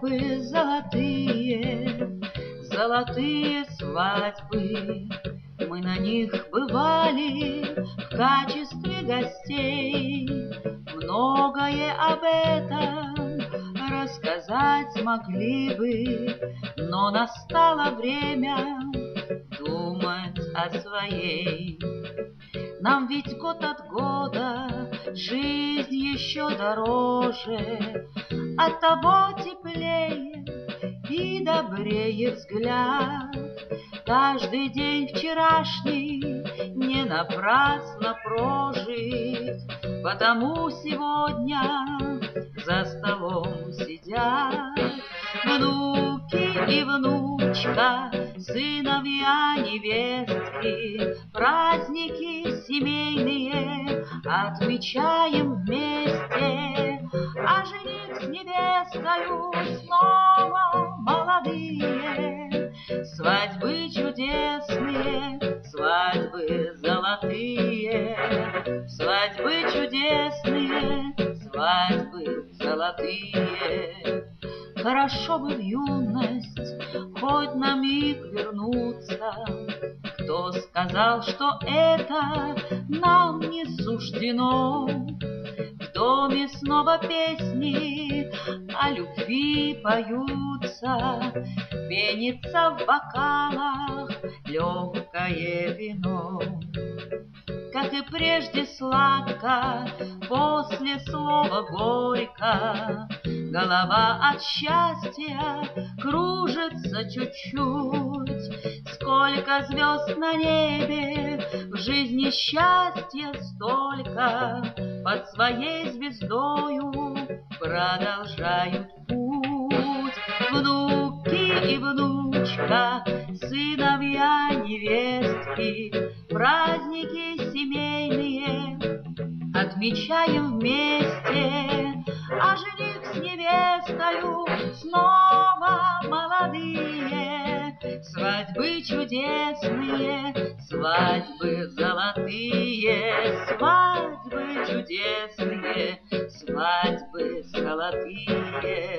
свадьбы золотые, золотые свадьбы. Мы на них бывали в качестве гостей. Многое об этом рассказать могли бы, но настало время думать о своей. Нам ведь год от года жизнь еще дороже, оттого теплее и добрее взгляд. Каждый день вчерашний не напрасно прожит, потому сегодня за столом сидят внуки и внучка, сыновья невестки. Праздники семейные отмечаем вместе, а жених с невестою снова молодые. Свадьбы чудесные, свадьбы золотые, свадьбы чудесные, свадьбы золотые. Хорошо бы в юность хоть на миг вернуться. Кто сказал, что это нам не суждено? В доме снова песни о любви поются, пенится в бокалах легкое вино. Как и прежде сладко, после слова горько, голова от счастья кружится чуть-чуть. Сколько звезд на небе, в жизни счастья столько, под своей звездою продолжают путь. Внуки и внучка, сыновья невестки, праздники семейные отмечаем вместе, а жених с невестою снова молодые. Свадьбы чудесные, свадьбы золотые, свадьбы чудесные, свадьбы золотые.